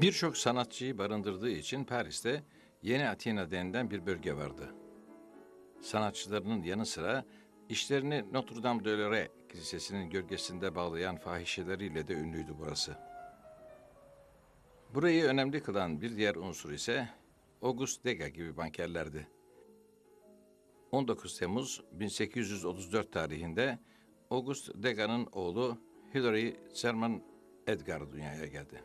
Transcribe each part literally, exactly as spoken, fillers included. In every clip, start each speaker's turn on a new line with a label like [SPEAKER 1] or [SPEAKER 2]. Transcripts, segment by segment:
[SPEAKER 1] Birçok sanatçıyı barındırdığı için Paris'te Yeni Atina denilen bir bölge vardı. Sanatçılarının yanı sıra işlerini Notre Dame de Lorette Kilisesi'nin gölgesinde bağlayan fahişeleriyle de ünlüydü burası. Burayı önemli kılan bir diğer unsur ise Auguste Degas gibi bankerlerdi. on dokuz Temmuz bin sekiz yüz otuz dört tarihinde Auguste Degas'ın oğlu Hilary Sherman Edgar dünyaya geldi.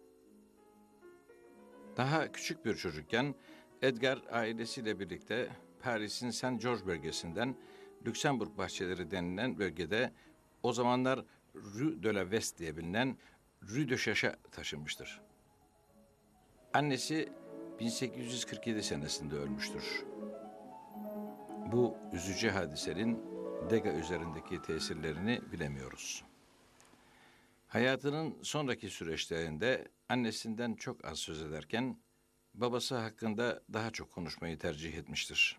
[SPEAKER 1] Daha küçük bir çocukken Edgar ailesiyle birlikte Paris'in Saint Georges bölgesinden Lüksemburg bahçeleri denilen bölgede o zamanlar Rue de la West diye bilinen Rue de Chacha taşınmıştır. Annesi bin sekiz yüz kırk yedi senesinde ölmüştür. Bu üzücü hadisenin Degas üzerindeki tesirlerini bilemiyoruz. Hayatının sonraki süreçlerinde annesinden çok az söz ederken babası hakkında daha çok konuşmayı tercih etmiştir.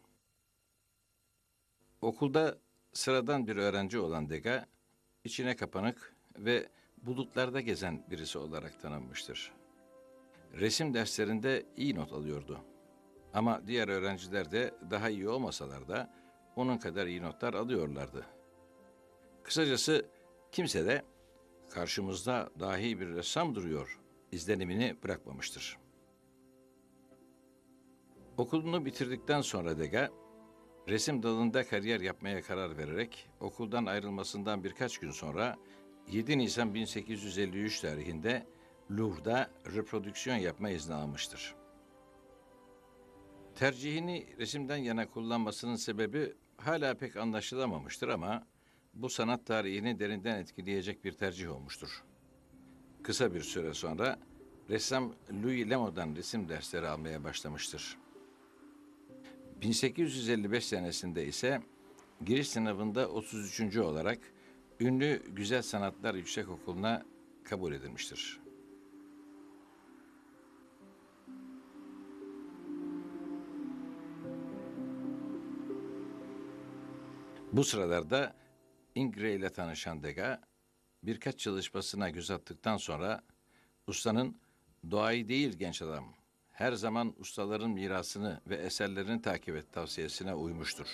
[SPEAKER 1] Okulda sıradan bir öğrenci olan Degas, içine kapanık ve bulutlarda gezen birisi olarak tanınmıştır. Resim derslerinde iyi not alıyordu. Ama diğer öğrenciler de daha iyi olmasalar da onun kadar iyi notlar alıyorlardı. Kısacası kimse de karşımızda dahi bir ressam duruyor izlenimini bırakmamıştır. Okulunu bitirdikten sonra Degas, resim dalında kariyer yapmaya karar vererek okuldan ayrılmasından birkaç gün sonra yedi Nisan bin sekiz yüz elli üç tarihinde Louvre'da reprodüksiyon yapma izni almıştır. Tercihini resimden yana kullanmasının sebebi hala pek anlaşılamamıştır ama bu sanat tarihini derinden etkileyecek bir tercih olmuştur. Kısa bir süre sonra ressam Louis Lemo'dan resim dersleri almaya başlamıştır. bin sekiz yüz elli beş senesinde ise giriş sınavında otuz üçüncü olarak ünlü Güzel Sanatlar Yüksekokulu'na kabul edilmiştir. Bu sıralarda Ingres ile tanışan Degas, birkaç çalışmasına göz attıktan sonra ustanın "Doğayı değil genç adam, her zaman ustaların mirasını ve eserlerini takip et" tavsiyesine uymuştur.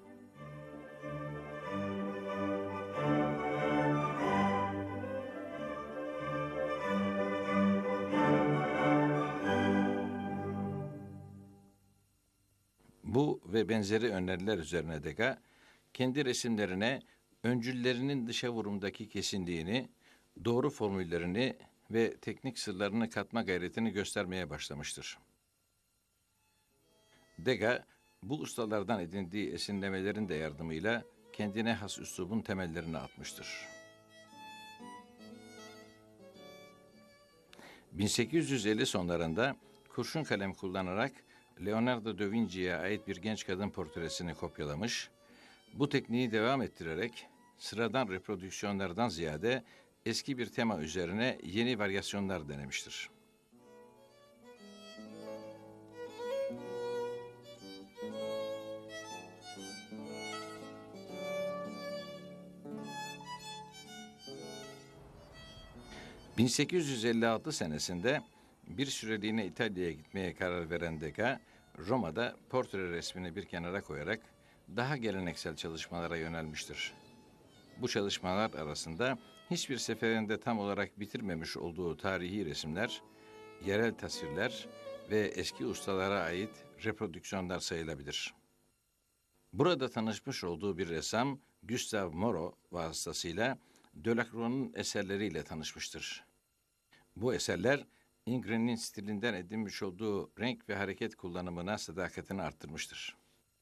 [SPEAKER 1] Bu ve benzeri öneriler üzerine Degas, kendi resimlerine öncüllerinin dışa vurumdaki kesinliğini, doğru formüllerini ve teknik sırlarını katma gayretini göstermeye başlamıştır. Degas, bu ustalardan edindiği esinlemelerin de yardımıyla kendine has üslubun temellerini atmıştır. bin sekiz yüz elli sonlarında kurşun kalem kullanarak Leonardo da Vinci'ye ait bir genç kadın portresini kopyalamış, bu tekniği devam ettirerek sıradan reprodüksiyonlardan ziyade eski bir tema üzerine yeni varyasyonlar denemiştir. bin sekiz yüz elli altı senesinde bir süreliğine İtalya'ya gitmeye karar veren Degas, Roma'da portre resmini bir kenara koyarak daha geleneksel çalışmalara yönelmiştir. Bu çalışmalar arasında hiçbir seferinde tam olarak bitirmemiş olduğu tarihi resimler, yerel tasvirler ve eski ustalara ait reprodüksiyonlar sayılabilir. Burada tanışmış olduğu bir ressam Gustave Moreau vasıtasıyla Delacroix'un eserleriyle tanışmıştır. Bu eserler Ingres'in stilinden edinmiş olduğu renk ve hareket kullanımına sadakatini arttırmıştır.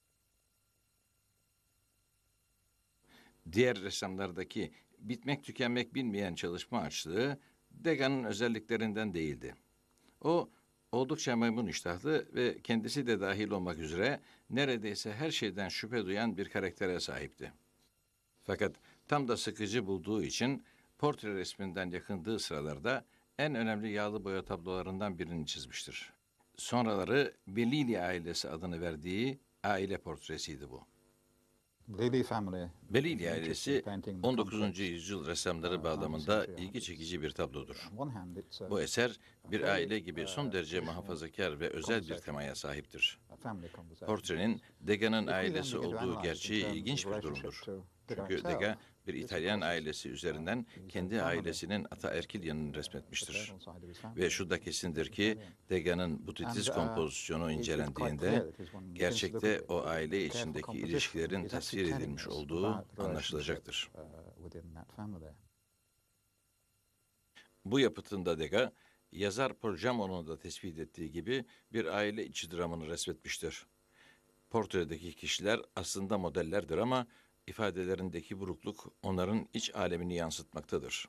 [SPEAKER 1] Diğer ressamlardaki bitmek tükenmek bilmeyen çalışma açlığı Degas'ın özelliklerinden değildi. O oldukça memnun iştahlı ve kendisi de dahil olmak üzere neredeyse her şeyden şüphe duyan bir karaktere sahipti. Fakat tam da sıkıcı bulduğu için portre resminden yakındığı sıralarda en önemli yağlı boya tablolarından birini çizmiştir. Sonraları Bellini ailesi adını verdiği aile portresiydi bu. Bellini ailesi on dokuzuncu yüzyıl ressamları bağlamında ilgi çekici bir tablodur. Bu eser bir aile gibi son derece muhafazakar ve özel bir temaya sahiptir. Portrenin Degas'ın ailesi olduğu gerçeği ilginç bir durumdur. Çünkü Degas bir İtalyan ailesi üzerinden kendi ailesinin ataerkil yanını resmetmiştir. Ve şu da kesindir ki Degas'ın bu titiz kompozisyonu incelendiğinde gerçekte o aile içindeki ilişkilerin tasvir edilmiş olduğu anlaşılacaktır. Bu yapıtında Degas, yazar Paul Jamon'un da tespit ettiği gibi bir aile içi dramını resmetmiştir. Portredeki kişiler aslında modellerdir ama ifadelerindeki burukluk onların iç alemini yansıtmaktadır.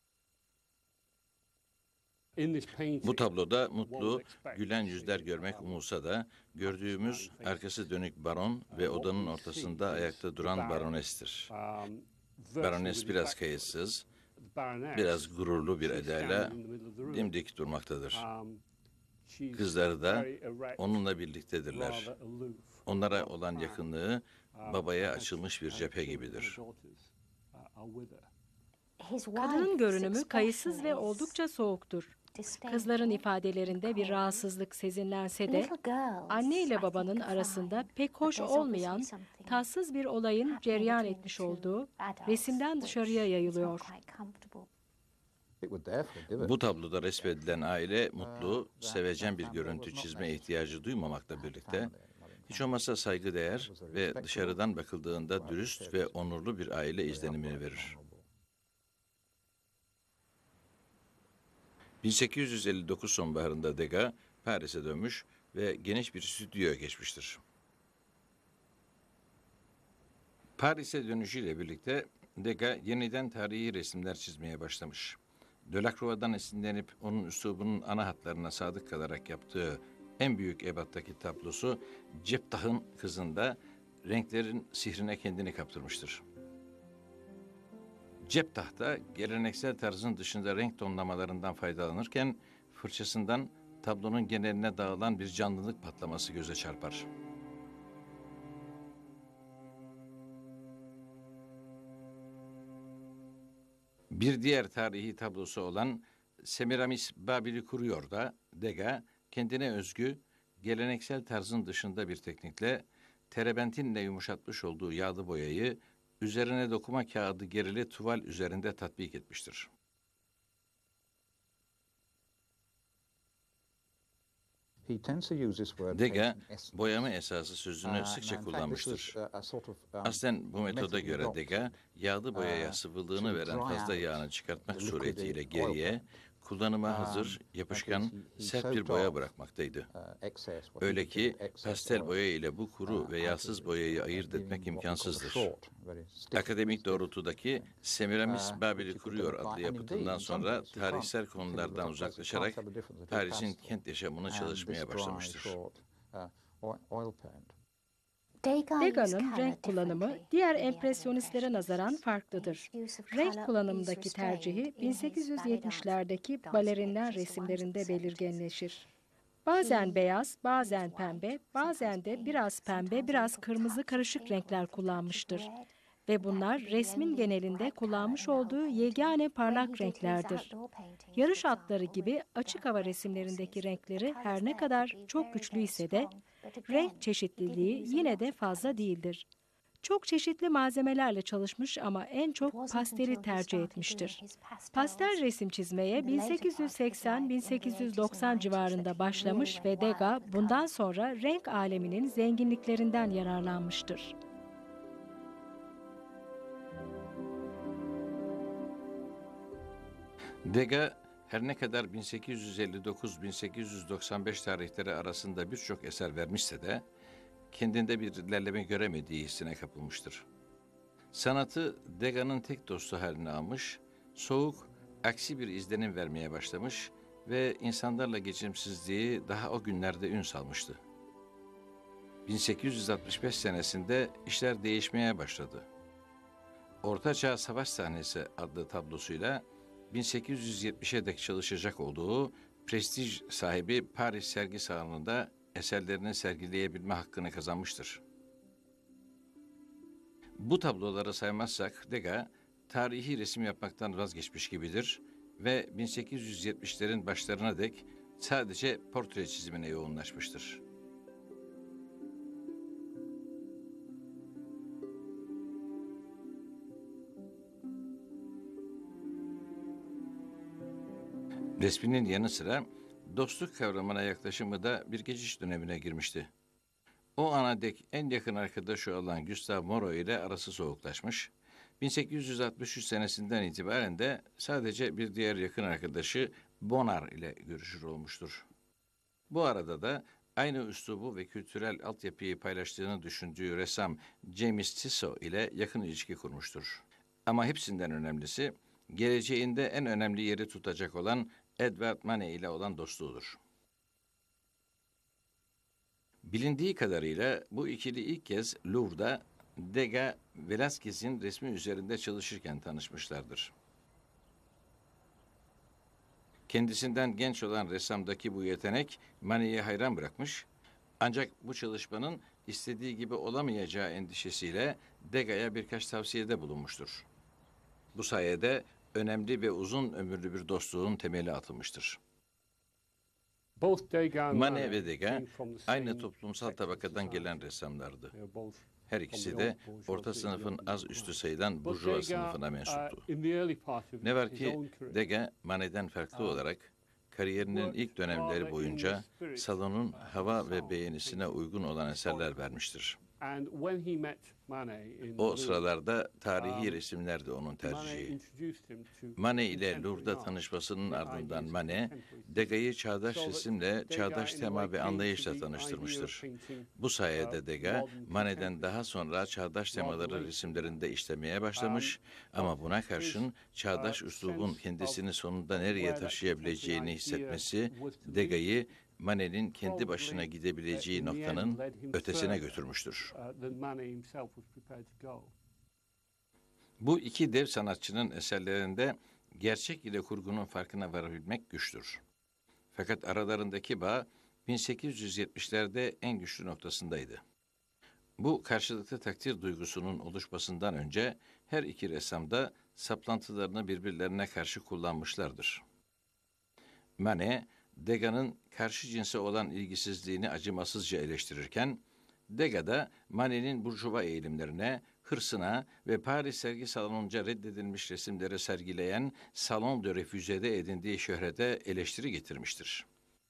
[SPEAKER 1] Bu tabloda mutlu, gülen yüzler görmek umulsa da gördüğümüz arkası dönük baron ve odanın ortasında ayakta duran baronestir. Barones biraz kayıtsız, biraz gururlu bir edayla dimdik durmaktadır. Kızları da onunla birliktedirler. Onlara olan yakınlığı babaya açılmış bir cephe gibidir.
[SPEAKER 2] Kadının görünümü kayıtsız ve oldukça soğuktur. Kızların ifadelerinde bir rahatsızlık sezinlense de anne ile babanın arasında pek hoş olmayan, tatsız bir olayın cereyan etmiş olduğu resimden dışarıya yayılıyor.
[SPEAKER 1] Bu tabloda resmedilen aile mutlu, sevecen bir görüntü çizme ihtiyacı duymamakla birlikte hiç olmazsa saygıdeğer ve dışarıdan bakıldığında dürüst ve onurlu bir aile izlenimini verir. bin sekiz yüz elli dokuz sonbaharında Degas Paris'e dönmüş ve geniş bir stüdyoya geçmiştir. Paris'e dönüşüyle birlikte Degas yeniden tarihi resimler çizmeye başlamış. Delacroix'dan esinlenip onun üslubunun ana hatlarına sadık kalarak yaptığı en büyük ebattaki tablosu Ceptah'ın Kızı'nda renklerin sihrine kendini kaptırmıştır. Ceptah'ta geleneksel tarzın dışında renk tonlamalarından faydalanırken fırçasından tablonun geneline dağılan bir canlılık patlaması göze çarpar. Bir diğer tarihi tablosu olan Semiramis Babil'i kuruyor da Degas kendine özgü geleneksel tarzın dışında bir teknikle terebentinle yumuşatmış olduğu yağlı boyayı üzerine dokuma kağıdı gerili tuval üzerinde tatbik etmiştir. Degas, boyama esası sözünü sıkça kullanmıştır. Aslen bu metoda göre Degas, yağlı boyaya sıvılığını veren fazla yağını çıkartmak suretiyle geriye, kullanıma hazır, yapışkan, sert bir boya bırakmaktaydı. Öyle ki pastel boya ile bu kuru ve yağsız boyayı ayırt etmek imkansızdır. Akademik doğrultudaki Semiramis Babil'i kuruyor adlı yapıtından sonra tarihsel konulardan uzaklaşarak Paris'in kent yaşamını çalışmaya başlamıştır.
[SPEAKER 2] Degas'ın renk kullanımı diğer empresyonistlere nazaran farklıdır. Renk kullanımındaki tercihi bin sekiz yüz yetmişlerdeki balerinler resimlerinde belirginleşir. Bazen beyaz, bazen pembe, bazen de biraz pembe, biraz kırmızı karışık renkler kullanmıştır. Ve bunlar resmin genelinde kullanmış olduğu yegane parlak renklerdir. Yarış atları gibi açık hava resimlerindeki renkleri her ne kadar çok güçlü ise de renk çeşitliliği yine de fazla değildir. Çok çeşitli malzemelerle çalışmış ama en çok pasteli tercih etmiştir. Pastel resim çizmeye bin sekiz yüz seksen bin sekiz yüz doksan civarında başlamış ve Degas bundan sonra renk aleminin zenginliklerinden yararlanmıştır.
[SPEAKER 1] Degas, her ne kadar bin sekiz yüz elli dokuz bin sekiz yüz doksan beş tarihleri arasında birçok eser vermişse de kendinde bir ilerleme göremediği hissine kapılmıştır. Sanatı Degas'ın tek dostu haline almış, soğuk, aksi bir izlenim vermeye başlamış ve insanlarla geçimsizliği daha o günlerde ün salmıştı. bin sekiz yüz altmış beş senesinde işler değişmeye başladı. Ortaçağ Savaş Sahnesi adlı tablosuyla bin sekiz yüz yetmişe dek çalışacak olduğu prestij sahibi Paris sergi salonunda eserlerini sergileyebilme hakkını kazanmıştır. Bu tabloları saymazsak Degas, tarihi resim yapmaktan vazgeçmiş gibidir ve bin sekiz yüz yetmişlerin başlarına dek sadece portre çizimine yoğunlaşmıştır. Resminin yanı sıra dostluk kavramına yaklaşımı da bir geçiş dönemine girmişti. O ana dek en yakın arkadaşı olan Gustave Moreau ile arası soğuklaşmış, bin sekiz yüz altmış üç senesinden itibaren de sadece bir diğer yakın arkadaşı Bonnard ile görüşür olmuştur. Bu arada da aynı üslubu ve kültürel altyapıyı paylaştığını düşündüğü ressam James Tissot ile yakın ilişki kurmuştur. Ama hepsinden önemlisi, geleceğinde en önemli yeri tutacak olan Edward Manet ile olan dostluğudur. Bilindiği kadarıyla bu ikili ilk kez Louvre'da Degas, Velázquez'in resmi üzerinde çalışırken tanışmışlardır. Kendisinden genç olan ressamdaki bu yetenek Manet'i hayran bırakmış, ancak bu çalışmanın istediği gibi olamayacağı endişesiyle Degas'a birkaç tavsiyede bulunmuştur. Bu sayede önemli ve uzun ömürlü bir dostluğun temeli atılmıştır. Manet ve Degas aynı toplumsal tabakadan gelen ressamlardı. Her ikisi de orta sınıfın az üstü sayılan burjuva sınıfına mensuptu. Ne var ki Degas, Manet'ten farklı olarak kariyerinin ilk dönemleri boyunca salonun hava ve beğenisine uygun olan eserler vermiştir. O sıralarda tarihi resimler de onun tercihi. Manet ile Louvre'da tanışmasının ardından Manet, Degas'ı çağdaş resimle, çağdaş tema ve anlayışla tanıştırmıştır. Bu sayede Degas, Manet'ten daha sonra çağdaş temaları resimlerinde işlemeye başlamış ama buna karşın çağdaş üslubun kendisini sonunda nereye taşıyabileceğini hissetmesi, Degas'ı Manet'in kendi başına gidebileceği noktanın ötesine götürmüştür. Bu iki dev sanatçının eserlerinde gerçek ile kurgunun farkına varabilmek güçtür. Fakat aralarındaki bağ bin sekiz yüz yetmişlerde en güçlü noktasındaydı. Bu karşılıklı takdir duygusunun oluşmasından önce her iki ressam da saplantılarını birbirlerine karşı kullanmışlardır. Manet, Degas'ın karşı cinse olan ilgisizliğini acımasızca eleştirirken, Degas da Manet'in burjuva eğilimlerine, hırsına ve Paris sergi salonunca reddedilmiş resimleri sergileyen Salon de Refusé'de edindiği şöhrete eleştiri getirmiştir.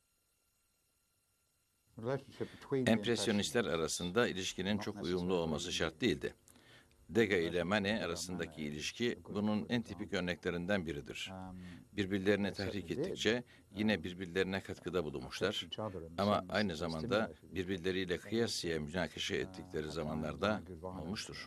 [SPEAKER 1] Empresyonistler arasında ilişkinin çok uyumlu olması şart değildi. Degas ile Manet arasındaki ilişki bunun en tipik örneklerinden biridir. Birbirlerini tahrik ettikçe yine birbirlerine katkıda bulunmuşlar ama aynı zamanda birbirleriyle kıyasıya münakaşa ettikleri zamanlarda olmuştur.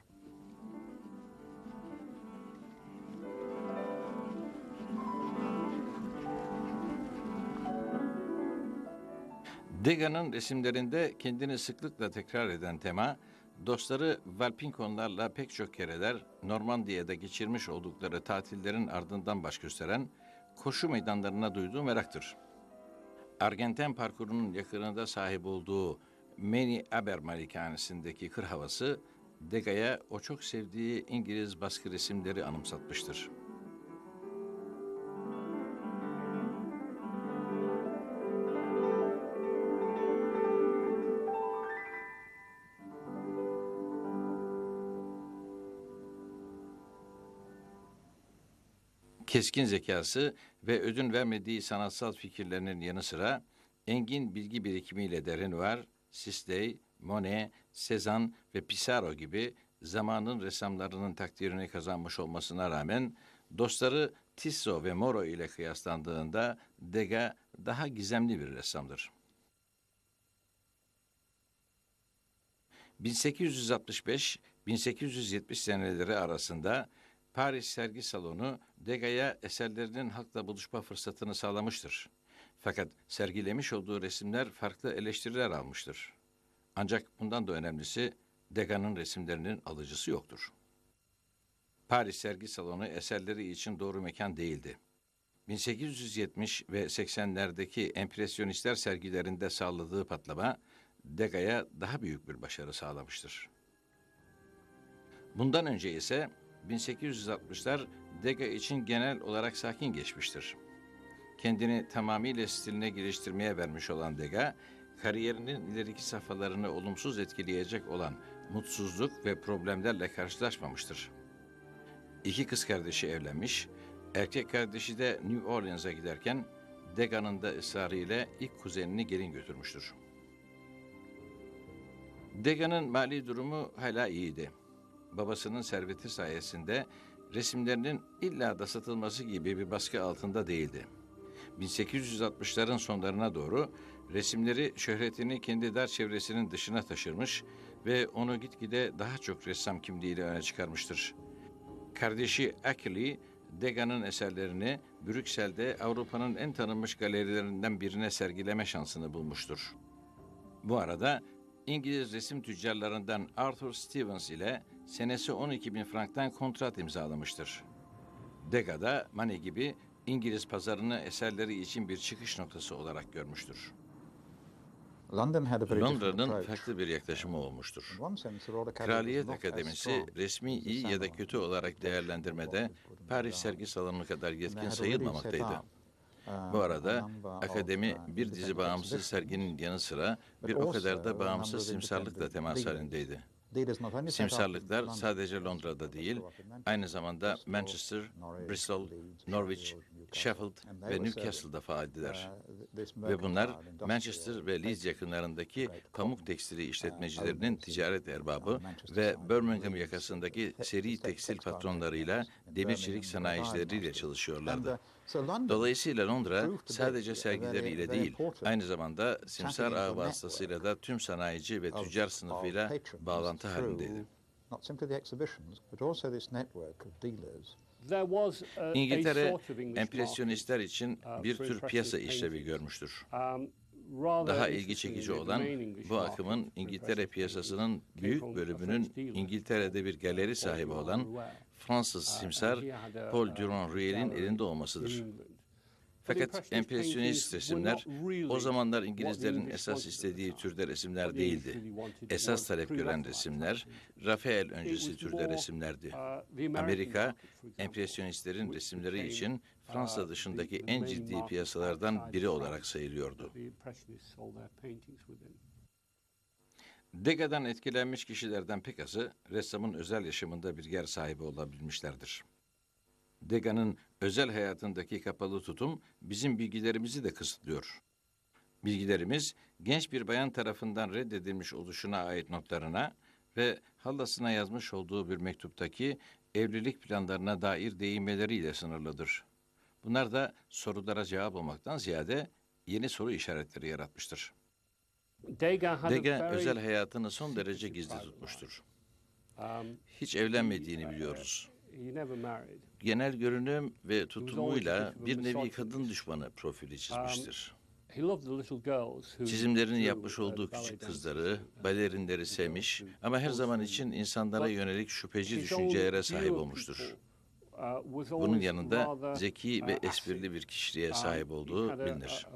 [SPEAKER 1] Degas'ın resimlerinde kendini sıklıkla tekrar eden tema, dostları Valpinkonlarla pek çok kereler Normandiya'da geçirmiş oldukları tatillerin ardından baş gösteren koşu meydanlarına duyduğu meraktır. Argenten parkurunun yakınında sahip olduğu Many Aber malikanesindeki kır havası, Degas'a o çok sevdiği İngiliz baskı resimleri anımsatmıştır. Keskin zekası ve ödün vermediği sanatsal fikirlerinin yanı sıra engin bilgi birikimiyle de Renoir, Sisley, Monet, Cézanne ve Pissarro gibi zamanın ressamlarının takdirini kazanmış olmasına rağmen dostları Tissot ve Moreau ile kıyaslandığında Degas daha gizemli bir ressamdır. bin sekiz yüz altmış beş - bin sekiz yüz yetmiş seneleri arasında Paris Sergi Salonu, Degas'a eserlerinin halkla buluşma fırsatını sağlamıştır. Fakat sergilemiş olduğu resimler farklı eleştiriler almıştır. Ancak bundan da önemlisi, Degas'ın resimlerinin alıcısı yoktur. Paris Sergi Salonu eserleri için doğru mekan değildi. bin sekiz yüz yetmiş ve seksenlerdeki empresyonistler sergilerinde sağladığı patlama, Degas'a daha büyük bir başarı sağlamıştır. Bundan önce ise bin sekiz yüz altmışlar Degas için genel olarak sakin geçmiştir. Kendini tamamıyla stiline geliştirmeye vermiş olan Degas, kariyerinin ileriki safhalarını olumsuz etkileyecek olan mutsuzluk ve problemlerle karşılaşmamıştır. İki kız kardeşi evlenmiş, erkek kardeşi de New Orleans'a giderken Degas'ın da ısrarıyla ilk kuzenini gelin götürmüştür. Degas'ın mali durumu hala iyiydi. Babasının serveti sayesinde resimlerinin illa da satılması gibi bir baskı altında değildi. bin sekiz yüz altmışların sonlarına doğru resimleri şöhretini kendi dar çevresinin dışına taşırmış ve onu gitgide daha çok ressam kimliğiyle öne çıkarmıştır. Kardeşi Achille, Degas'ın eserlerini Brüksel'de Avrupa'nın en tanınmış galerilerinden birine sergileme şansını bulmuştur. Bu arada İngiliz resim tüccarlarından Arthur Stevens ile senesi on iki bin franktan kontrat imzalamıştır. Degas da Manet gibi İngiliz pazarını eserleri için bir çıkış noktası olarak görmüştür. Londra'nın farklı bir yaklaşımı olmuştur. Kraliyet Akademisi resmi iyi ya da kötü olarak değerlendirmede Paris sergi salonu kadar yetkin sayılmamaktaydı. Bu arada akademi bir dizi bağımsız serginin yanı sıra bir o kadar da bağımsız simsarlıkla temas halindeydi. Simsarlıklar sadece Londra'da değil, aynı zamanda Manchester, Bristol, Norwich, Sheffield ve Newcastle'da faaldiler. Ve bunlar Manchester ve Leeds yakınlarındaki pamuk tekstili işletmecilerinin ticaret erbabı ve Birmingham yakasındaki seri tekstil patronlarıyla demir çelik sanayicileriyle çalışıyorlardı. Dolayısıyla Londra sadece sergileriyle değil, aynı zamanda simsar ağı vasıtasıyla da tüm sanayici ve tüccar sınıfıyla bağlantı halindeydi. İngiltere, empresyonistler için bir tür piyasa işlevi görmüştür. Daha ilgi çekici olan bu akımın İngiltere piyasasının büyük bölümünün İngiltere'de bir galeri sahibi olan Fransız simsar Paul Durand-Ruel'in elinde olmasıdır. Fakat empresyonist resimler o zamanlar İngilizlerin esas istediği türde resimler değildi. Esas talep gören resimler Rafael öncesi türde resimlerdi. Amerika, empresyonistlerin resimleri için Fransa dışındaki en ciddi piyasalardan biri olarak sayılıyordu. Degas'dan etkilenmiş kişilerden pek azı ressamın özel yaşamında bir yer sahibi olabilmişlerdir. Degas'ın özel hayatındaki kapalı tutum bizim bilgilerimizi de kısıtlıyor. Bilgilerimiz genç bir bayan tarafından reddedilmiş oluşuna ait notlarına ve hallasına yazmış olduğu bir mektuptaki evlilik planlarına dair değinmeleriyle sınırlıdır. Bunlar da sorulara cevap olmaktan ziyade yeni soru işaretleri yaratmıştır. Degas özel hayatını son derece gizli tutmuştur. Hiç evlenmediğini biliyoruz. Genel görünüm ve tutumuyla bir nevi kadın düşmanı profili çizmiştir. Çizimlerini yapmış olduğu küçük kızları, balerinleri sevmiş ama her zaman için insanlara yönelik şüpheci düşüncelere sahip olmuştur. Bunun yanında zeki ve esprili bir kişiliğe sahip olduğu bilinir.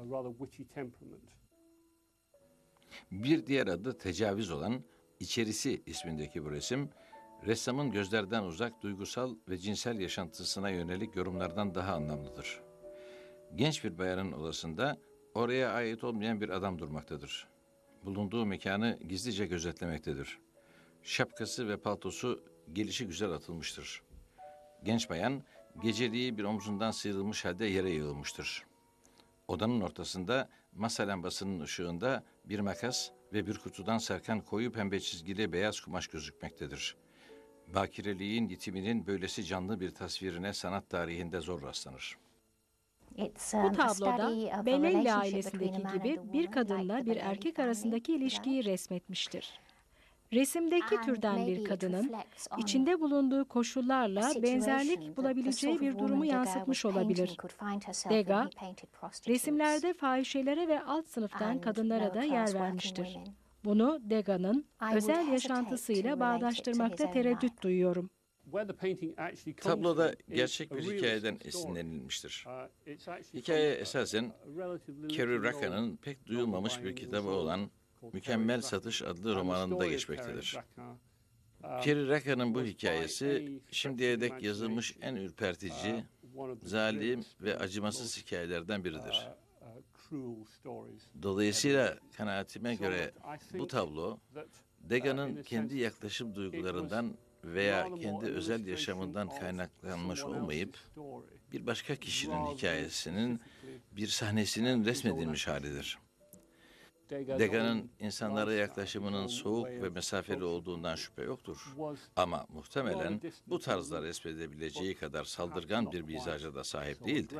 [SPEAKER 1] Bir diğer adı tecavüz olan İçerisi ismindeki bu resim, ressamın gözlerden uzak duygusal ve cinsel yaşantısına yönelik yorumlardan daha anlamlıdır. Genç bir bayanın odasında oraya ait olmayan bir adam durmaktadır. Bulunduğu mekanı gizlice gözetlemektedir. Şapkası ve paltosu gelişigüzel atılmıştır. Genç bayan geceliği bir omzundan sıyrılmış halde yere yığılmıştır. Odanın ortasında masa lambasının ışığında bir makas ve bir kutudan sarkan koyu pembe çizgili beyaz kumaş gözükmektedir. Bakireliğin yitiminin böylesi canlı bir tasvirine sanat tarihinde zor rastlanır.
[SPEAKER 2] Bu tabloda Bellelli ailesindeki gibi bir kadınla bir erkek arasındaki ilişkiyi resmetmiştir. Resimdeki türden bir kadının içinde bulunduğu koşullarla benzerlik bulabileceği bir durumu yansıtmış olabilir. Degas, resimlerde fahişelere ve alt sınıftan kadınlara da yer vermiştir. Bunu Degas'ın özel yaşantısıyla bağdaştırmakta tereddüt duyuyorum.
[SPEAKER 1] Tabloda gerçek bir hikayeden esinlenilmiştir. Hikaye esasen Carrie Racka'nın pek duyulmamış bir kitabı olan Mükemmel Satış adlı romanında geçmektedir. Kerry Raka'nın bu hikayesi şimdiye dek yazılmış en ürpertici, zalim ve acımasız hikayelerden biridir. Dolayısıyla kanaatime göre bu tablo, Degas'ın kendi yaklaşım duygularından veya kendi özel yaşamından kaynaklanmış olmayıp, bir başka kişinin hikayesinin bir sahnesinin resmedilmiş halidir. Degas'ın insanlara yaklaşımının soğuk ve mesafeli olduğundan şüphe yoktur. Ama muhtemelen bu tarzda resmedebileceği kadar saldırgan bir mizaca da sahip değildi.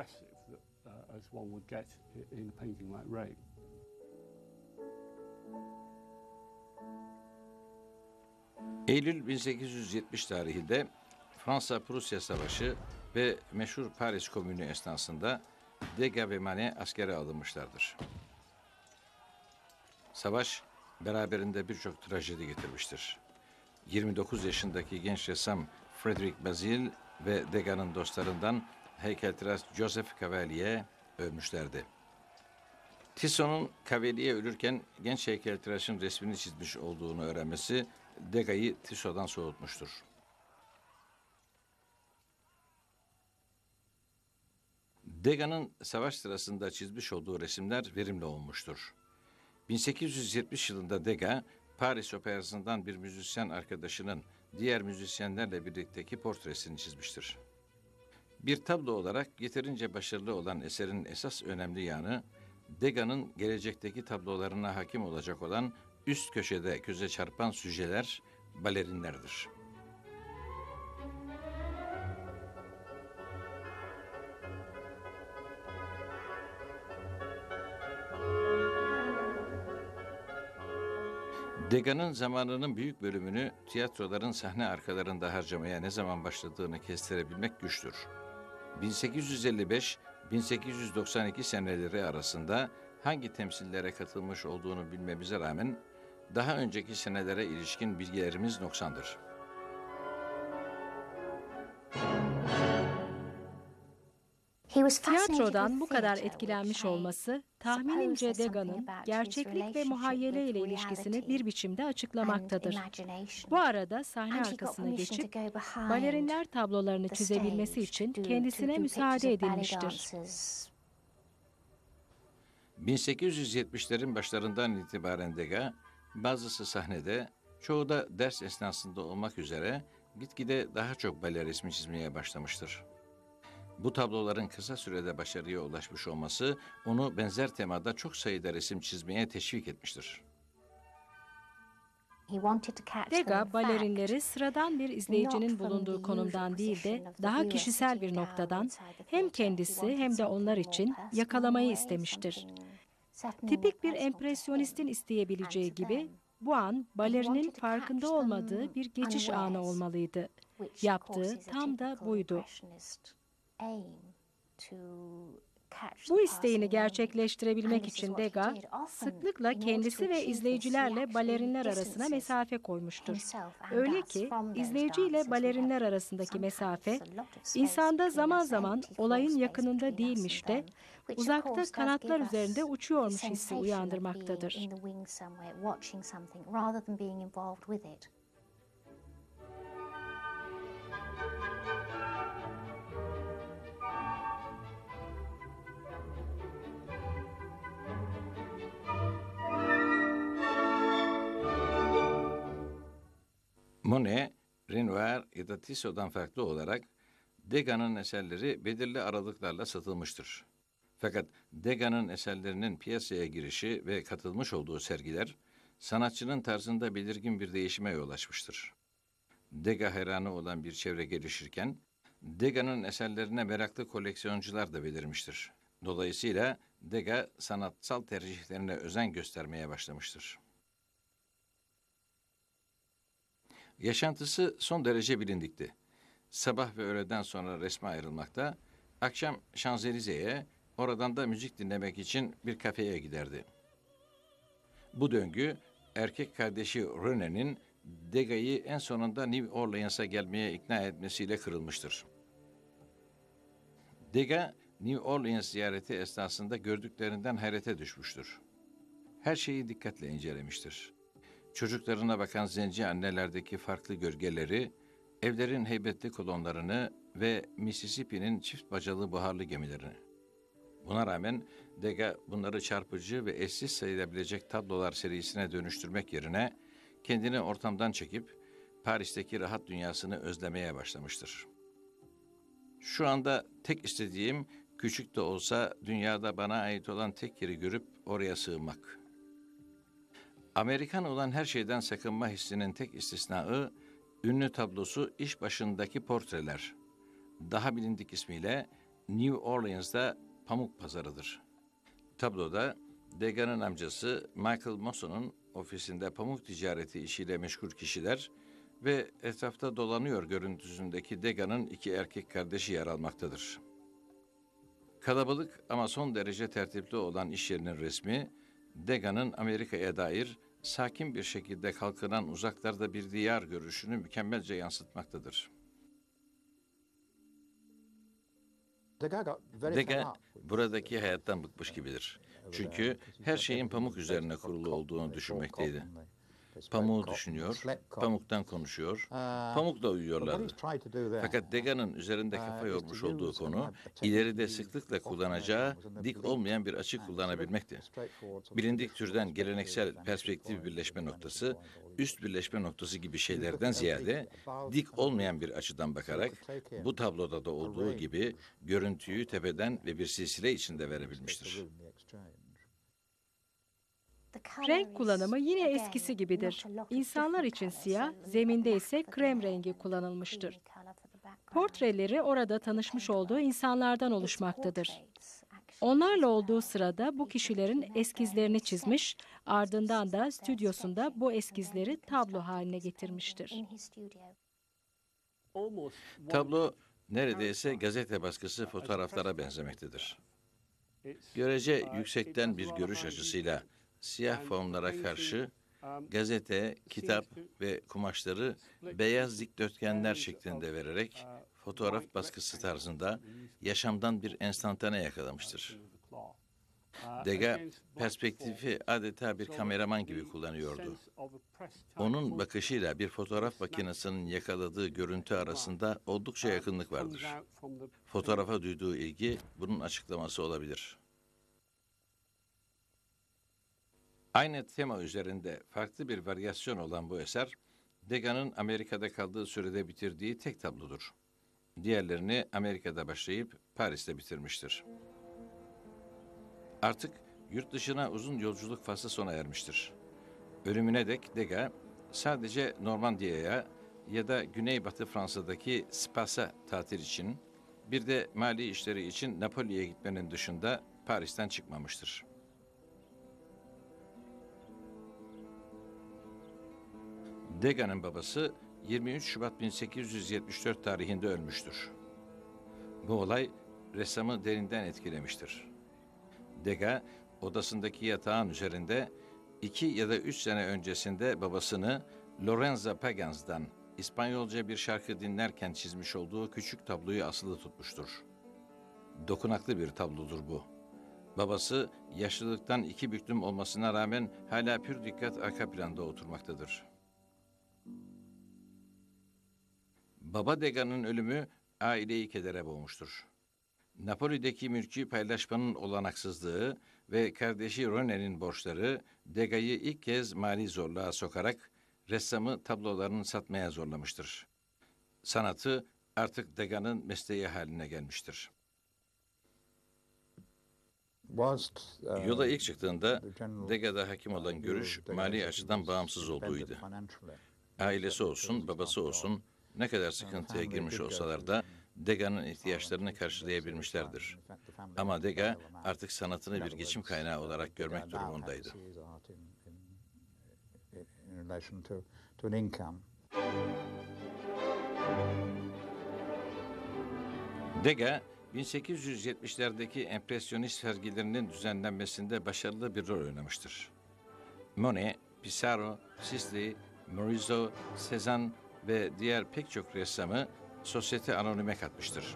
[SPEAKER 1] Eylül bin sekiz yüz yetmiş tarihinde Fransa-Prusya Savaşı ve meşhur Paris Komünü esnasında Degas ve Manet askere alınmışlardır. Savaş beraberinde birçok trajedi getirmiştir. yirmi dokuz yaşındaki genç ressam Frederic Bazille ve Degas'ın dostlarından heykeltıraş Joseph Cavelier ölmüşlerdi. Tissot'un Cavelier ölürken genç heykeltıraşın resmini çizmiş olduğunu öğrenmesi Degas'ı Tissot'dan soğutmuştur. Degas'ın savaş sırasında çizmiş olduğu resimler verimli olmuştur. bin sekiz yüz yetmiş yılında Degas, Paris Operası'ndan bir müzisyen arkadaşının diğer müzisyenlerle birlikteki portresini çizmiştir. Bir tablo olarak yeterince başarılı olan eserin esas önemli yanı, Degas'ın gelecekteki tablolarına hakim olacak olan üst köşede göze çarpan süjeler, balerinlerdir. Degas'ın zamanının büyük bölümünü tiyatroların sahne arkalarında harcamaya ne zaman başladığını kestirebilmek güçtür. bin sekiz yüz elli beş - bin sekiz yüz doksan iki seneleri arasında hangi temsillere katılmış olduğunu bilmemize rağmen daha önceki senelere ilişkin bilgilerimiz noksandır.
[SPEAKER 2] Tiyatrodan bu kadar etkilenmiş olması, tahminimce Degas'ın gerçeklik ve muhayyele ile ilişkisini bir biçimde açıklamaktadır. Bu arada sahne arkasına geçip balerinler tablolarını çizebilmesi için kendisine müsaade edilmiştir.
[SPEAKER 1] bin sekiz yüz yetmişlerin başlarından itibaren Degas, bazısı sahnede, çoğu da ders esnasında olmak üzere gitgide daha çok bale resmi çizmeye başlamıştır. Bu tabloların kısa sürede başarıya ulaşmış olması onu benzer temada çok sayıda resim çizmeye teşvik etmiştir.
[SPEAKER 2] Degas, balerinleri sıradan bir izleyicinin bulunduğu konumdan değil de daha kişisel bir noktadan hem kendisi hem de onlar için yakalamayı istemiştir. Tipik bir empresyonistin isteyebileceği gibi bu an balerinin farkında olmadığı bir geçiş anı olmalıydı. Yaptığı tam da buydu. Bu isteğini gerçekleştirebilmek için Degas, sıklıkla kendisi ve izleyicilerle balerinler arasına mesafe koymuştur. Öyle ki, izleyici ile balerinler arasındaki mesafe, insanda zaman zaman olayın yakınında değilmiş de, uzakta kanatlar üzerinde uçuyormuş hissi uyandırmaktadır.
[SPEAKER 1] Monet, Renoir ya da Tissot'dan farklı olarak Degas'ın eserleri belirli aralıklarla satılmıştır. Fakat Degas'ın eserlerinin piyasaya girişi ve katılmış olduğu sergiler, sanatçının tarzında belirgin bir değişime yol açmıştır. Degas hayranı olan bir çevre gelişirken, Degas'ın eserlerine meraklı koleksiyoncular da belirmiştir. Dolayısıyla Degas sanatsal tercihlerine özen göstermeye başlamıştır. Yaşantısı son derece bilindikti. Sabah ve öğleden sonra resme ayrılmakta, akşam Şanzelize'ye, oradan da müzik dinlemek için bir kafeye giderdi. Bu döngü, erkek kardeşi René'nin Degas'ı en sonunda New Orleans'a gelmeye ikna etmesiyle kırılmıştır. Degas, New Orleans ziyareti esnasında gördüklerinden hayrete düşmüştür. Her şeyi dikkatle incelemiştir. çocuklarına bakan zenci annelerdeki farklı gölgeleri, evlerin heybetli kolonlarını ve Mississippi'nin çift bacalı buharlı gemilerini. Buna rağmen Degas bunları çarpıcı ve eşsiz sayılabilecek tablolar serisine dönüştürmek yerine kendini ortamdan çekip Paris'teki rahat dünyasını özlemeye başlamıştır. Şu anda tek istediğim, küçük de olsa dünyada bana ait olan tek yeri görüp oraya sığınmak. Amerikan olan her şeyden sakınma hissinin tek istisnaı, ünlü tablosu İş Başındaki Portreler. Daha bilindik ismiyle New Orleans'da Pamuk Pazarı'dır. Tabloda Degas'ın amcası Michael Mosson'un ofisinde pamuk ticareti işiyle meşgul kişiler ve etrafta dolanıyor görüntüsündeki Degas'ın iki erkek kardeşi yer almaktadır. Kalabalık ama son derece tertipli olan iş yerinin resmi, Degas'ın Amerika'ya dair sakin bir şekilde kalkınan uzaklarda bir diyar görüşünü mükemmelce yansıtmaktadır. Degas, buradaki hayattan bıkmış gibidir. Çünkü her şeyin pamuk üzerine kurulu olduğunu düşünmekteydi. Pamuğu düşünüyor, pamuktan konuşuyor, pamukla uyuyorlardı. Fakat Degas'ın üzerinde kafa yormuş olduğu konu, ileride sıklıkla kullanacağı dik olmayan bir açı kullanabilmekti. Bilindik türden geleneksel perspektif birleşme noktası, üst birleşme noktası gibi şeylerden ziyade dik olmayan bir açıdan bakarak, bu tabloda da olduğu gibi görüntüyü tepeden ve bir silsile içinde verebilmiştir.
[SPEAKER 2] Renk kullanımı yine eskisi gibidir. İnsanlar için siyah, zeminde ise krem rengi kullanılmıştır. Portreleri orada tanışmış olduğu insanlardan oluşmaktadır. Onlarla olduğu sırada bu kişilerin eskizlerini çizmiş, ardından da stüdyosunda bu eskizleri tablo haline getirmiştir.
[SPEAKER 1] Tablo neredeyse gazete baskısı fotoğraflara benzemektedir. Görece yüksekten bir görüş açısıyla siyah formlara karşı gazete, kitap ve kumaşları beyaz dikdörtgenler şeklinde vererek fotoğraf baskısı tarzında yaşamdan bir enstantane yakalamıştır. Degas perspektifi adeta bir kameraman gibi kullanıyordu. Onun bakışıyla bir fotoğraf makinesinin yakaladığı görüntü arasında oldukça yakınlık vardır. Fotoğrafa duyduğu ilgi bunun açıklaması olabilir. Aynı tema üzerinde farklı bir varyasyon olan bu eser, Degas'ın Amerika'da kaldığı sürede bitirdiği tek tablodur. Diğerlerini Amerika'da başlayıp Paris'te bitirmiştir. Artık yurt dışına uzun yolculuk faslı sona ermiştir. Ölümüne dek Degas sadece Normandiya'ya ya da Güneybatı Fransa'daki Spas'a tatil için, bir de mali işleri için Napoli'ye gitmenin dışında Paris'ten çıkmamıştır. Degas'ın babası yirmi üç Şubat bin sekiz yüz yetmiş dört tarihinde ölmüştür. Bu olay ressamı derinden etkilemiştir. Degas, odasındaki yatağın üzerinde iki ya da üç sene öncesinde babasını Lorenzo Pagans'dan İspanyolca bir şarkı dinlerken çizmiş olduğu küçük tabloyu asılı tutmuştur. Dokunaklı bir tablodur bu. Babası yaşlılıktan iki büklüm olmasına rağmen hala pür dikkat arka planda oturmaktadır. Baba Degas'ın ölümü aileyi kedere boğmuştur. Napoli'deki mülkü paylaşmanın olanaksızlığı ve kardeşi René'nin borçları Degas'ı ilk kez mali zorluğa sokarak ressamı tablolarını satmaya zorlamıştır. Sanatı artık Degas'ın mesleği haline gelmiştir. Yola ilk çıktığında Degas'da hakim olan görüş mali açıdan bağımsız olduğuydu. Ailesi olsun, babası olsun ne kadar sıkıntıya girmiş olsalar da Degas'ın ihtiyaçlarını karşılayabilmişlerdir. Ama Degas artık sanatını bir geçim kaynağı olarak görmek durumundaydı. Degas, bin sekiz yüz yetmişlerdeki empresyonist sergilerinin düzenlenmesinde başarılı bir rol oynamıştır. Monet, Pissarro, Sisley, Morisot, Cézanne ve diğer pek çok ressamı Sosyete Anonim'e katmıştır.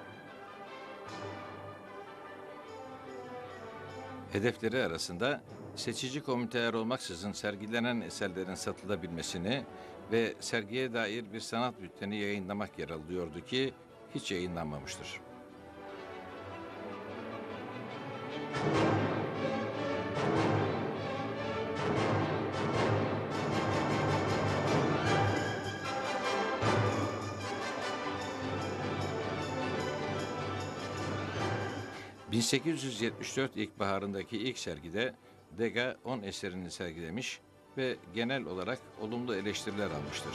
[SPEAKER 1] Hedefleri arasında seçici komiteler olmaksızın sergilenen eserlerin satılabilmesini ve sergiye dair bir sanat bülteni yayınlamak yer alıyordu ki hiç yayınlanmamıştır. bin sekiz yüz yetmiş dört ilkbaharındaki ilk sergide Degas on eserini sergilemiş ve genel olarak olumlu eleştiriler almıştır.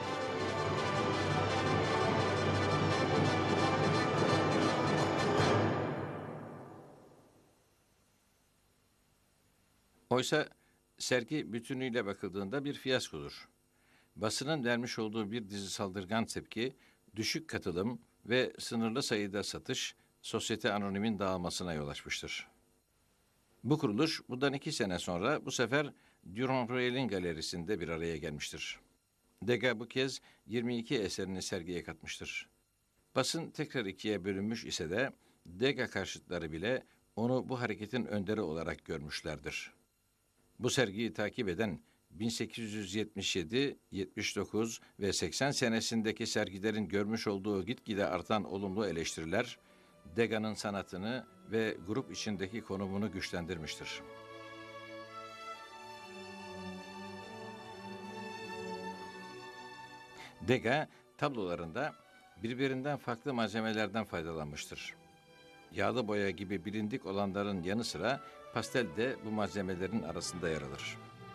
[SPEAKER 1] Oysa sergi bütünüyle bakıldığında bir fiyaskodur. Basının vermiş olduğu bir dizi saldırgan tepki, düşük katılım ve sınırlı sayıda satış, Sosyete Anonim'in dağılmasına yol açmıştır. Bu kuruluş bundan iki sene sonra bu sefer Durand Ruel'in galerisinde bir araya gelmiştir. Degas bu kez yirmi iki eserini sergiye katmıştır. Basın tekrar ikiye bölünmüş ise de Degas karşıtları bile onu bu hareketin önderi olarak görmüşlerdir. Bu sergiyi takip eden bin sekiz yüz yetmiş yedi, yetmiş dokuz ve seksen senesindeki sergilerin görmüş olduğu gitgide artan olumlu eleştiriler, Degas'ın sanatını ve grup içindeki konumunu güçlendirmiştir. Degas, tablolarında birbirinden farklı malzemelerden faydalanmıştır. Yağlı boya gibi bilindik olanların yanı sıra pastel de bu malzemelerin arasında yer alır.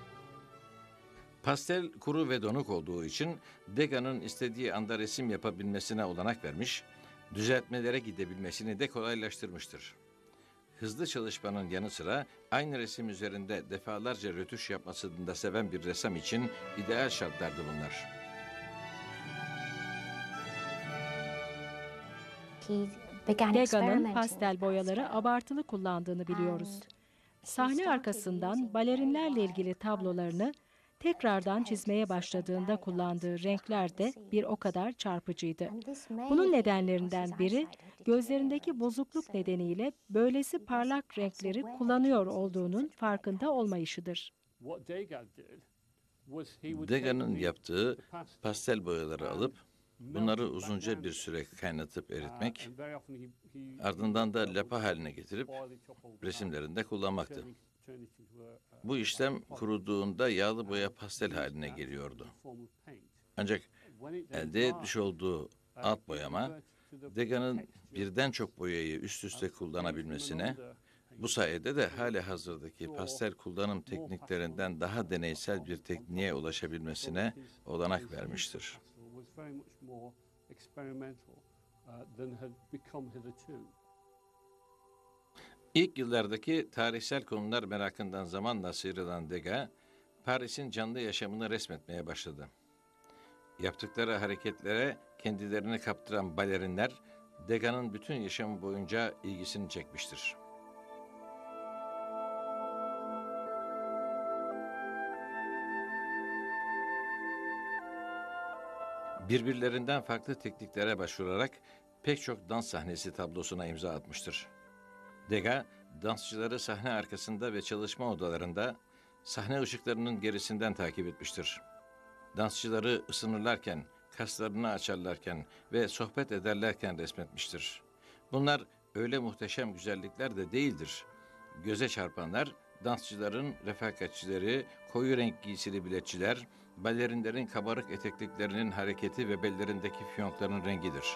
[SPEAKER 1] Pastel kuru ve donuk olduğu için Degas'ın istediği anda resim yapabilmesine olanak vermiş, düzeltmelere gidebilmesini de kolaylaştırmıştır. Hızlı çalışmanın yanı sıra aynı resim üzerinde defalarca rötuş yapmasını da seven bir ressam için ideal şartlardı bunlar.
[SPEAKER 2] Degas'ın pastel boyaları abartılı kullandığını biliyoruz. Sahne arkasından balerinlerle ilgili tablolarını tekrardan çizmeye başladığında kullandığı renkler de bir o kadar çarpıcıydı. Bunun nedenlerinden biri gözlerindeki bozukluk nedeniyle böylesi parlak renkleri kullanıyor olduğunun farkında olmayışıdır.
[SPEAKER 1] Degas'ın yaptığı pastel boyaları alıp bunları uzunca bir süre kaynatıp eritmek, ardından da lapa haline getirip resimlerinde kullanmaktı. Bu işlem kuruduğunda yağlı boya pastel haline geliyordu. Ancak elde etmiş olduğu alt boyama, Degas'ın birden çok boyayı üst üste kullanabilmesine, bu sayede de halihazırdaki pastel kullanım tekniklerinden daha deneysel bir tekniğe ulaşabilmesine olanak vermiştir. İlk yıllardaki tarihsel konular merakından zamanla sıyrılan Degas, Paris'in canlı yaşamını resmetmeye başladı. Yaptıkları hareketlere kendilerini kaptıran balerinler, Degas'ın bütün yaşamı boyunca ilgisini çekmiştir. Birbirlerinden farklı tekniklere başvurarak pek çok dans sahnesi tablosuna imza atmıştır. Degas, dansçıları sahne arkasında ve çalışma odalarında sahne ışıklarının gerisinden takip etmiştir. Dansçıları ısınırlarken, kaslarını açarlarken ve sohbet ederlerken resmetmiştir. Bunlar öyle muhteşem güzellikler de değildir. Göze çarpanlar, dansçıların refakatçileri, koyu renk giysili biletçiler, balerinlerin kabarık etekliklerinin hareketi ve bellerindeki fiyonkların rengidir.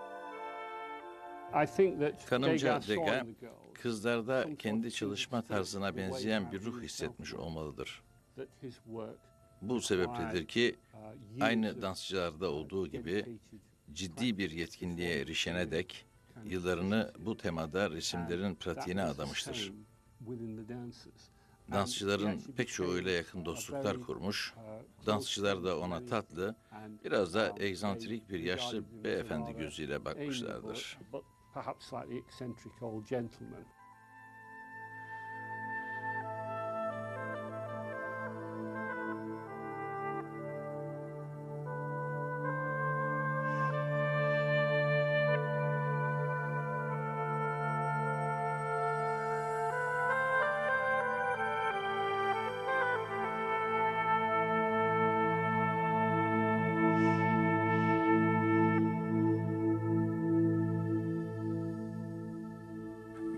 [SPEAKER 1] Kanımca Degas, kızlarda kendi çalışma tarzına benzeyen bir ruh hissetmiş olmalıdır. Bu sebepledir ki aynı dansçılarda olduğu gibi ciddi bir yetkinliğe erişene dek yıllarını bu temada resimlerin pratiğine adamıştır. Dansçıların pek çoğuyla yakın dostluklar kurmuş, dansçılar da ona tatlı, biraz da egzantrik bir yaşlı beyefendi gözüyle bakmışlardır.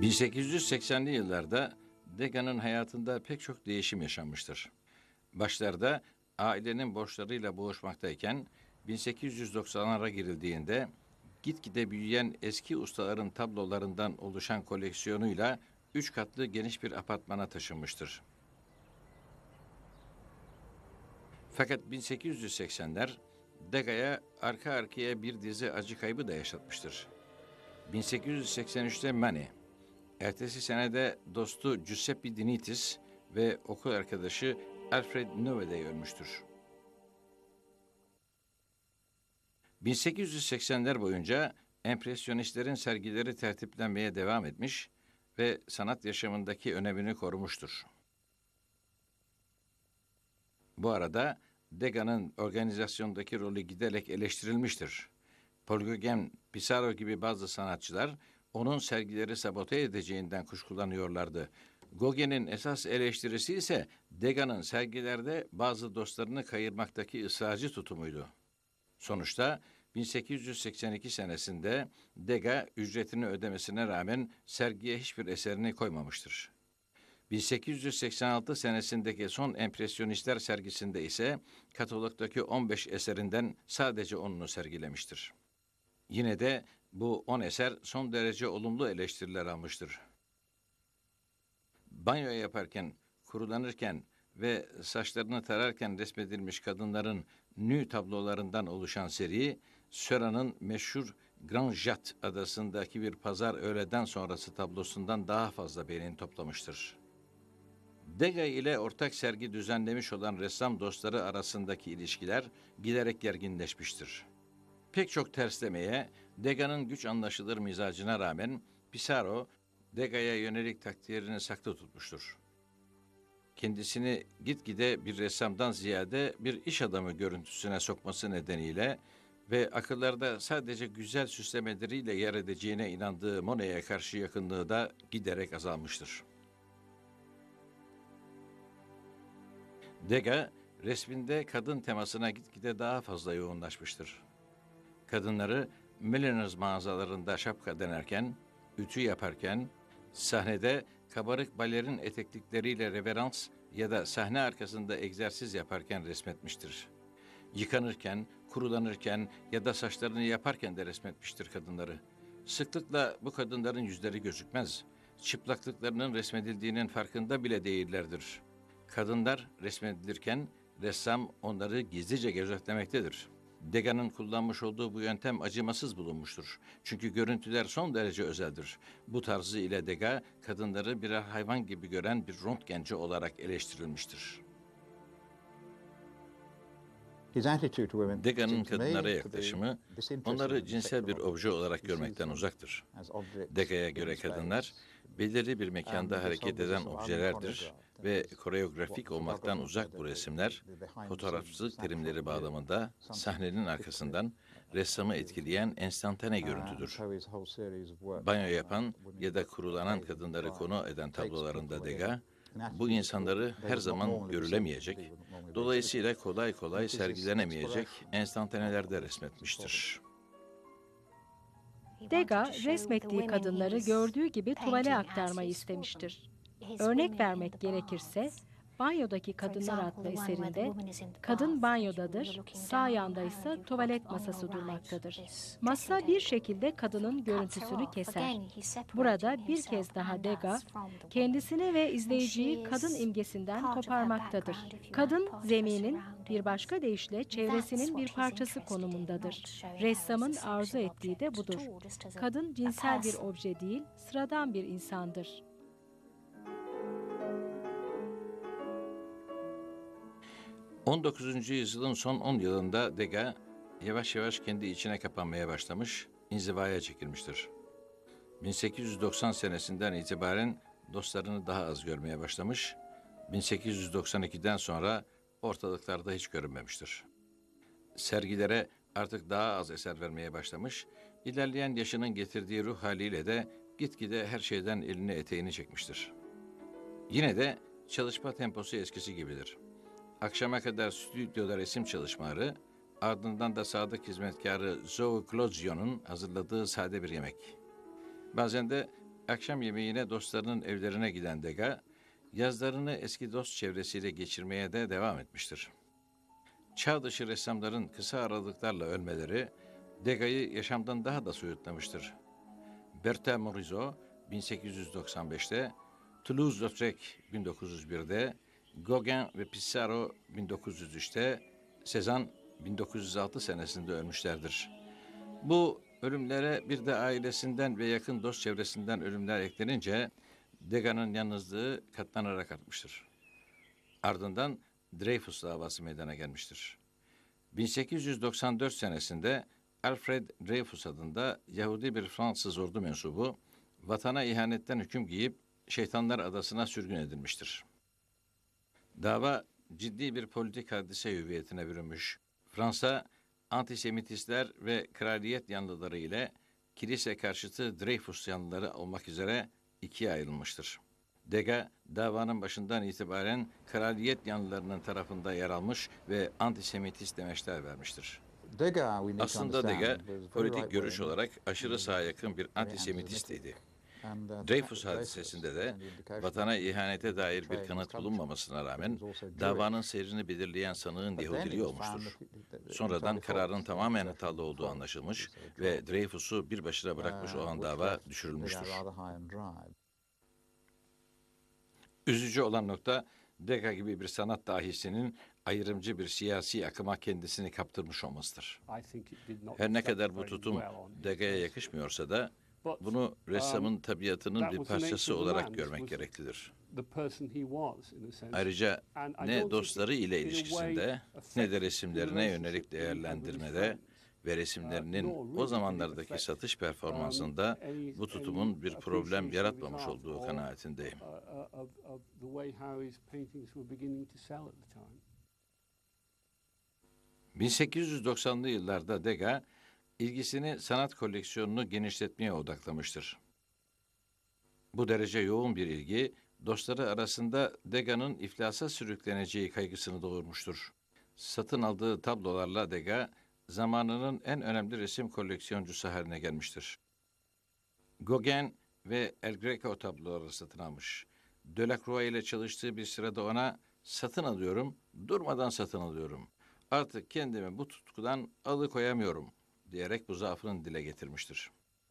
[SPEAKER 1] bin sekiz yüz seksenli yıllarda Degas'ın hayatında pek çok değişim yaşanmıştır. Başlarda ailenin borçlarıyla boğuşmaktayken bin sekiz yüz doksanlara girildiğinde gitgide büyüyen eski ustaların tablolarından oluşan koleksiyonuyla üç katlı geniş bir apartmana taşınmıştır. Fakat bin sekiz yüz seksenler Degas'a arka arkaya bir dizi acı kaybı da yaşatmıştır. bin sekiz yüz seksen üçte Mani, ertesi senede dostu Giuseppe Dinitis ve okul arkadaşı Alfred Novedey ölmüştür. bin sekiz yüz seksenler boyunca empresyonistlerin sergileri tertiplenmeye devam etmiş ve sanat yaşamındaki önemini korumuştur. Bu arada Degas'ın organizasyondaki rolü giderek eleştirilmiştir. Paul Gauguin, Pissarro gibi bazı sanatçılar onun sergileri sabote edeceğinden kuşkulanıyorlardı. Gauguin'in esas eleştirisi ise Degas'ın sergilerde bazı dostlarını kayırmaktaki ısrarcı tutumuydu. Sonuçta bin sekiz yüz seksen iki senesinde Degas ücretini ödemesine rağmen sergiye hiçbir eserini koymamıştır. bin sekiz yüz seksen altı senesindeki son empresyonistler sergisinde ise katalogdaki on beş eserinden sadece onunu sergilemiştir. Yine de bu on eser son derece olumlu eleştiriler almıştır. Banyo yaparken, kurulanırken ve saçlarını tararken resmedilmiş kadınların nü tablolarından oluşan seri, Seurat'ın meşhur Grand Jatte adasındaki bir pazar öğleden sonrası tablosundan daha fazla beğeni toplamıştır. Degas ile ortak sergi düzenlemiş olan ressam dostları arasındaki ilişkiler giderek gerginleşmiştir. Pek çok terslemeye, Degas'ın güç anlaşılır mizacına rağmen Pissarro, Degas'a yönelik takdirini saklı tutmuştur. Kendisini gitgide bir ressamdan ziyade bir iş adamı görüntüsüne sokması nedeniyle ve akıllarda sadece güzel süslemeleriyle yer edeceğine inandığı Monet'e karşı yakınlığı da giderek azalmıştır. Degas, resminde kadın temasına gitgide daha fazla yoğunlaşmıştır. Kadınları Milliners mağazalarında şapka denerken, ütü yaparken, sahnede kabarık balerin eteklikleriyle reverans ya da sahne arkasında egzersiz yaparken resmetmiştir. Yıkanırken, kurulanırken ya da saçlarını yaparken de resmetmiştir kadınları. Sıklıkla bu kadınların yüzleri gözükmez. Çıplaklıklarının resmedildiğinin farkında bile değillerdir. Kadınlar resmedilirken ressam onları gizlice gözetlemektedir. Degas'ın kullanmış olduğu bu yöntem acımasız bulunmuştur. Çünkü görüntüler son derece özeldir. Bu tarzı ile Degas, kadınları birer hayvan gibi gören bir röntgenci olarak eleştirilmiştir. Degas'ın kadınlara yaklaşımı, onları cinsel bir obje olarak görmekten uzaktır. Degas'a göre kadınlar, belirli bir mekanda hareket eden objelerdir ve koreografik olmaktan uzak bu resimler, fotoğrafçılık terimleri bağlamında sahnenin arkasından ressamı etkileyen enstantane görüntüdür. Banyo yapan ya da kurulanan kadınları konu eden tablolarında Degas, bu insanları her zaman görülemeyecek, dolayısıyla kolay kolay sergilenemeyecek enstantanelerde resmetmiştir.
[SPEAKER 2] Degas, resmettiği kadınları gördüğü gibi tuvale aktarmayı istemiştir. Örnek vermek gerekirse, Banyodaki Kadınlar adlı eserinde kadın banyodadır, sağ yanda ise tuvalet masası durmaktadır. Masa bir şekilde kadının görüntüsünü keser. Burada bir kez daha Degas, kendisini ve izleyiciyi kadın imgesinden koparmaktadır. Kadın, zeminin, bir başka deyişle çevresinin bir parçası konumundadır. Ressamın arzu ettiği de budur. Kadın cinsel bir obje değil, sıradan bir insandır.
[SPEAKER 1] on dokuzuncu yüzyılın son on yılında Degas yavaş yavaş kendi içine kapanmaya başlamış, inzivaya çekilmiştir. bin sekiz yüz doksan senesinden itibaren dostlarını daha az görmeye başlamış, bin sekiz yüz doksan ikiden sonra ortalıklarda hiç görünmemiştir. Sergilere artık daha az eser vermeye başlamış, ilerleyen yaşının getirdiği ruh haliyle de gitgide her şeyden elini eteğini çekmiştir. Yine de çalışma temposu eskisi gibidir. Akşama kadar stüdyoda resim çalışmaları, ardından da sadık hizmetkarı Zoe Clauzio'nun hazırladığı sade bir yemek. Bazen de akşam yemeğine dostlarının evlerine giden Degas, yazlarını eski dost çevresiyle geçirmeye de devam etmiştir. Çağ dışı ressamların kısa aralıklarla ölmeleri, Degas'ı yaşamdan daha da soyutlamıştır. Berthe Morisot bin sekiz yüz doksan beşte, Toulouse-Lautrec bin dokuz yüz birde, Gauguin ve Pissarro bin dokuz yüz üçte, Cézanne bin dokuz yüz altı senesinde ölmüşlerdir. Bu ölümlere bir de ailesinden ve yakın dost çevresinden ölümler eklenince Degas'ın yalnızlığı katlanarak artmıştır. Ardından Dreyfus davası meydana gelmiştir. bin sekiz yüz doksan dört senesinde Alfred Dreyfus adında Yahudi bir Fransız ordu mensubu vatana ihanetten hüküm giyip Şeytanlar Adası'na sürgün edilmiştir. Dava ciddi bir politik hadise hüviyetine bürünmüş. Fransa, antisemitistler ve kraliyet yanlıları ile kilise karşıtı Dreyfus yanlıları olmak üzere ikiye ayrılmıştır. Degas, davanın başından itibaren kraliyet yanlılarının tarafında yer almış ve antisemitist demeçler vermiştir. Aslında Degas, politik görüş olarak aşırı sağa yakın bir antisemitistiydi. Dreyfus hadisesinde de vatana ihanete dair bir kanıt bulunmamasına rağmen davanın seyrini belirleyen sanığın Yahudiliği olmuştur. Sonradan kararın tamamen hatalı olduğu anlaşılmış ve Dreyfus'u bir başına bırakmış olan dava düşürülmüştür. Üzücü olan nokta, Degas gibi bir sanat dahisinin ayrımcı bir siyasi akıma kendisini kaptırmış olmasıdır. Her ne kadar bu tutum Degas'a yakışmıyorsa da, bunu ressamın tabiatının bir parçası olarak görmek gereklidir. Ayrıca ne dostları ile ilişkisinde ne de resimlerine yönelik değerlendirmede ve resimlerinin o zamanlardaki satış performansında bu tutumun bir problem yaratmamış olduğu kanaatindeyim. bin sekiz yüz doksanlı yıllarda Degas, ilgisini sanat koleksiyonunu genişletmeye odaklamıştır. Bu derece yoğun bir ilgi, dostları arasında Degas'ın iflasa sürükleneceği kaygısını doğurmuştur. Satın aldığı tablolarla Degas, zamanının en önemli resim koleksiyoncusu haline gelmiştir. Gauguin ve El Greco tabloları satın almış. Delacroix ile çalıştığı bir sırada ona, "Satın alıyorum, durmadan satın alıyorum. Artık kendimi bu tutkudan alıkoyamıyorum," diyerek bu zaafını dile getirmiştir.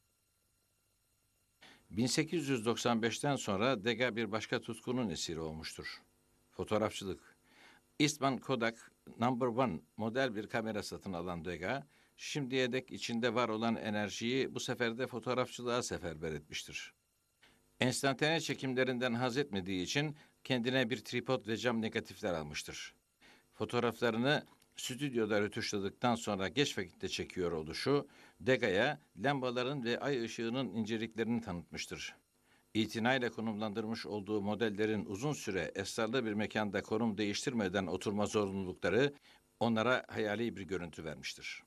[SPEAKER 1] bin sekiz yüz doksan beşten sonra Degas bir başka tutkunun esiri olmuştur. Fotoğrafçılık. Eastman Kodak Number One model bir kamera satın alan Degas, şimdiye dek içinde var olan enerjiyi bu sefer de fotoğrafçılığa seferber etmiştir. Enstantane çekimlerinden haz etmediği için kendine bir tripod ve cam negatifler almıştır. Fotoğraflarını stüdyoda rötuşladıktan sonra geç vakitte çekiyor oluşu, Degas'a lambaların ve ay ışığının inceliklerini tanıtmıştır. İtinayla konumlandırmış olduğu modellerin uzun süre esrarlı bir mekanda konum değiştirmeden oturma zorunlulukları onlara hayali bir görüntü vermiştir.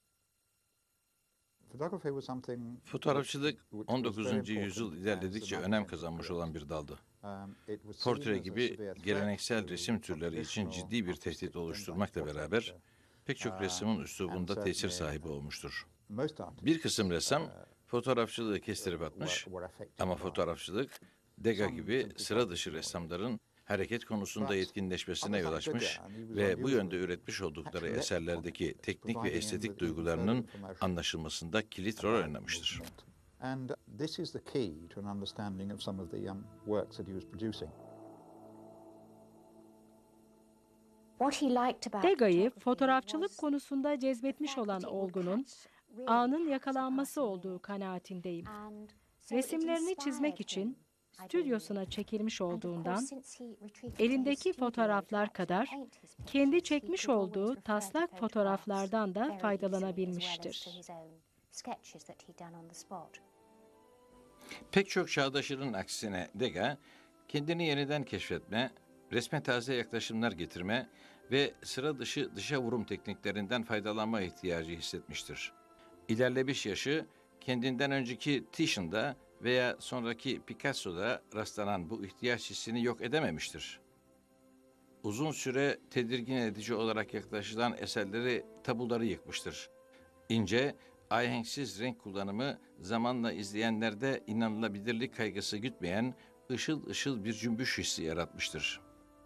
[SPEAKER 1] Fotoğrafçılık on dokuzuncu yüzyıl ilerledikçe önem kazanmış olan bir daldı. Portre gibi geleneksel resim türleri için ciddi bir tehdit oluşturmakla beraber pek çok ressamın üslubunda tesir sahibi olmuştur. Bir kısım ressam fotoğrafçılığı kestirip atmış ama fotoğrafçılık Degas gibi sıra dışı ressamların hareket konusunda yetkinleşmesine yol açmış ve bu yönde üretmiş oldukları eserlerdeki teknik ve estetik duygularının anlaşılmasında kilit rol oynamıştır.
[SPEAKER 3] And this is the key to an understanding of some of the um, works that he was producing.
[SPEAKER 2] Degas'ı fotoğrafçılık konusunda cezbetmiş olan olgunun anın yakalanması olduğu kanaatindeyim. Resimlerini çizmek için stüdyosuna çekilmiş olduğundan, elindeki fotoğraflar kadar kendi çekmiş olduğu taslak fotoğraflardan da faydalanabilmiştir.
[SPEAKER 1] Pek çok çağdaşının aksine Degas, kendini yeniden keşfetme, resme taze yaklaşımlar getirme ve sıra dışı dışa vurum tekniklerinden faydalanma ihtiyacı hissetmiştir. İlerlemiş yaşı, kendinden önceki Titian'da veya sonraki Picasso'da rastlanan bu ihtiyaç hissini yok edememiştir. Uzun süre tedirgin edici olarak yaklaşılan eserleri, tabuları yıkmıştır. İnce Ahenksiz renk kullanımı zamanla izleyenlerde inanılabilirlik kaygısı gütmeyen ışıl ışıl bir cümbüş hissi yaratmıştır.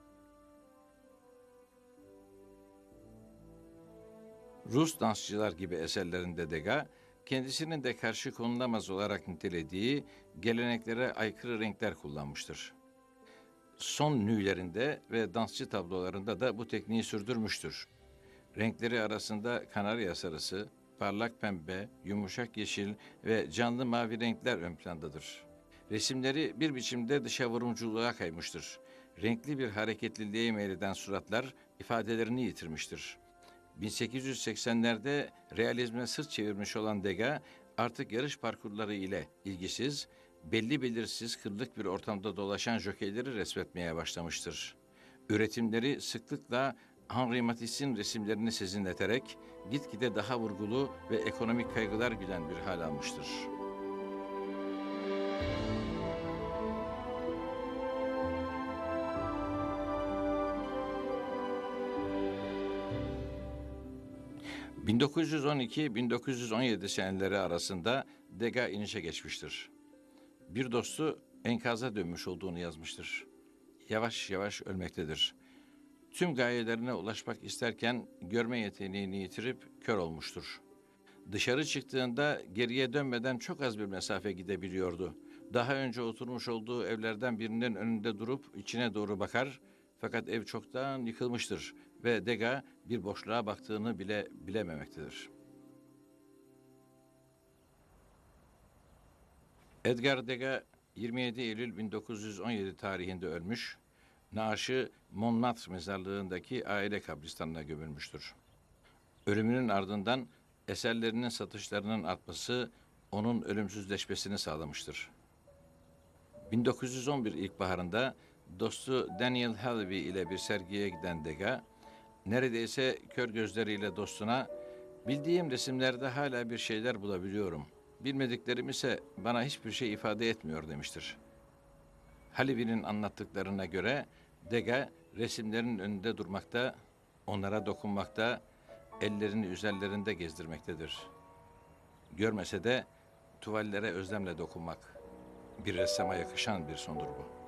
[SPEAKER 1] Rus dansçılar gibi eserlerinde Degas, kendisinin de karşı konulamaz olarak nitelediği geleneklere aykırı renkler kullanmıştır. Son nü'lerinde ve dansçı tablolarında da bu tekniği sürdürmüştür. Renkleri arasında kanarya sarısı, parlak pembe, yumuşak yeşil ve canlı mavi renkler ön plandadır. Resimleri bir biçimde dışa vurumculuğa kaymıştır. Renkli bir hareketliliğe meyleden suratlar ifadelerini yitirmiştir. bin sekiz yüz seksenlerde realizme sırt çevirmiş olan Degas, artık yarış parkurları ile ilgisiz, belli belirsiz kırlık bir ortamda dolaşan jokeyleri resmetmeye başlamıştır. Üretimleri sıklıkla Henri Matisse'in resimlerini sezinleterek gitgide daha vurgulu ve ekonomik kaygılar güden bir hal almıştır. bin dokuz yüz on iki bin dokuz yüz on yedi seneleri arasında Degas inişe geçmiştir. Bir dostu enkaza dönmüş olduğunu yazmıştır. Yavaş yavaş ölmektedir. Tüm gayelerine ulaşmak isterken görme yeteneğini yitirip kör olmuştur. Dışarı çıktığında geriye dönmeden çok az bir mesafe gidebiliyordu. Daha önce oturmuş olduğu evlerden birinin önünde durup içine doğru bakar, fakat ev çoktan yıkılmıştır ve Degas bir boşluğa baktığını bile bilememektedir. Edgar Degas yirmi yedi Eylül bin dokuz yüz on yedi tarihinde ölmüş, naaşı Montmartre mezarlığındaki aile kabristanına gömülmüştür. Ölümünün ardından eserlerinin satışlarının artması onun ölümsüzleşmesini sağlamıştır. bin dokuz yüz on bir ilkbaharında dostu Daniel Halevy ile bir sergiye giden Degas, neredeyse kör gözleriyle dostuna, "Bildiğim resimlerde hala bir şeyler bulabiliyorum. Bilmediklerim ise bana hiçbir şey ifade etmiyor," demiştir. Halevy'nin anlattıklarına göre Degas resimlerin önünde durmakta, onlara dokunmakta, ellerini üzerlerinde gezdirmektedir. Görmese de tuvallere özlemle dokunmak, bir ressama yakışan bir sondur bu.